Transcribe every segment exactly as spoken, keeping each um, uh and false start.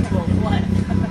go flat.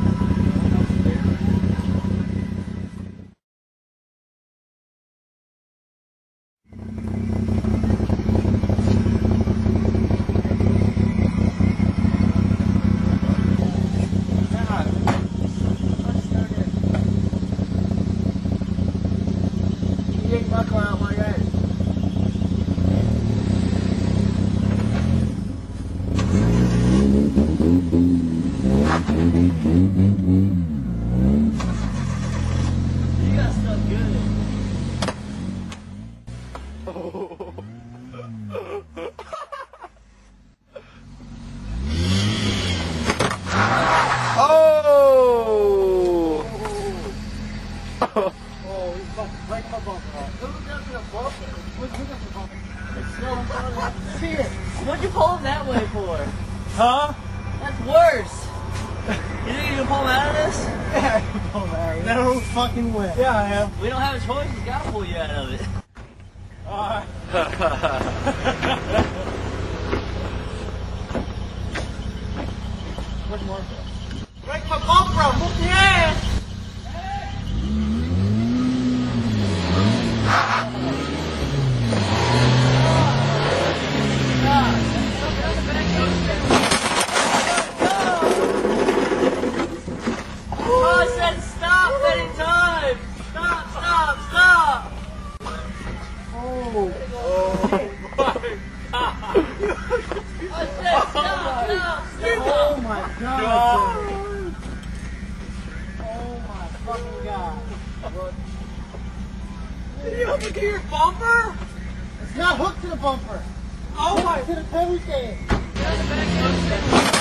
What'd you pull him that way for? Huh? That's worse. You think you can pull him out of this? Yeah, I can pull him out of it. No fucking way. Yeah, I am. We don't have a choice. We gotta pull you out of it. Uh. Where's Martha? Break my bumper! Whoop the ass! Oh my god! Oh my fucking god! What? Did you hook it to your bumper? It's not hooked to the bumper. Oh my! It's to the tow stand.